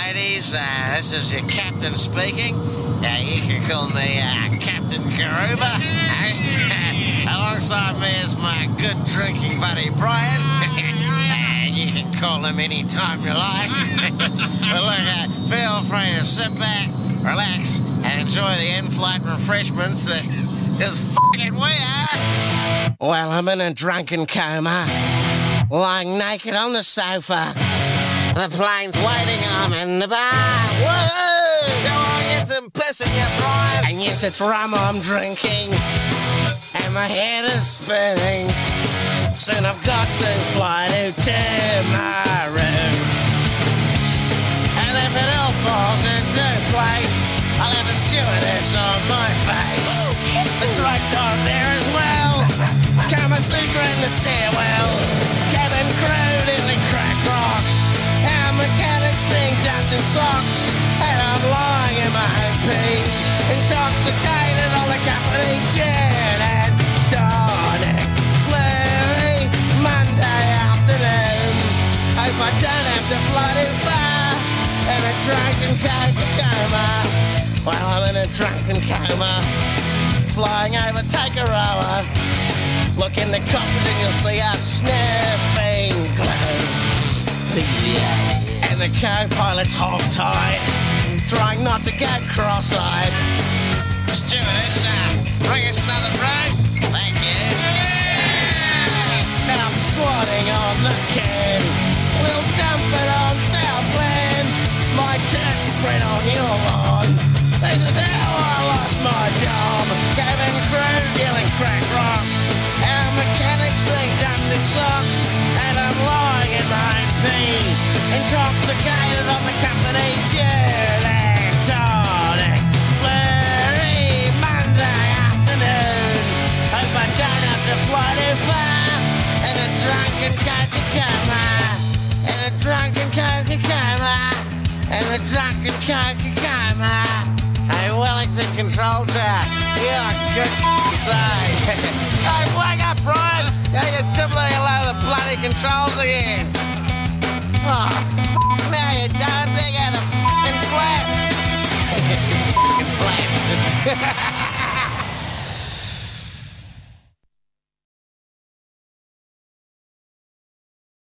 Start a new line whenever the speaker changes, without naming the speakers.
ladies. This is your captain speaking. You can call me Captain Karuba. Alongside me is my good drinking buddy Brian. You can call him any time you like. But look, feel free to sit back, relax, and enjoy the in-flight refreshments that is fucking we are. Well, I'm in a drunken coma, lying naked on the sofa. The plane's waiting, I'm in the bar. Whoa! Go on, get some piss in your Brian. And yes, it's rum I'm drinking, and my head is spinning. Soon I've got to fly to my room. And if it all falls into place, I'll have a stewardess on my face. The drug dog there as well. Kama Sutra in the stairwell. Cabin crew in the crack rocks. Our mechanics sing dancing socks. And I'm lying in my own pee, intoxicated on the company gin and tonic. Blurry Monday afternoon. Hope I don't have to fly too far in a drunken coma. Well, I'm in a drunken coma, flying over Takaroa. Look in the cockpit and you'll see a sniffing glow. And the co-pilot's hog-tied, trying not to get cross-eyed. Stewardess, bring us another break. Thank you. Now I'm squatting on the can. We'll dump it on Southland. My dirt spread on your lawn. This is how I lost my job. Cabin crew dealing crack rocks. Our mechanics sing dancing socks. And I'm lying in my own pee, intoxicated on the company gin and tonic. Blurry Monday afternoon. Hope I don't have to fly too far in a drunken Coca-Cola. In a drunken Coca-Cola. In a drunken Coca-Cola. Hey, Wellington Control Tower. Yeah, good say. Hey, wake up, Brian. You're dribbling along the bloody controls again. Oh, f*** now you're done. They got a f***ing flat. F***ing flat.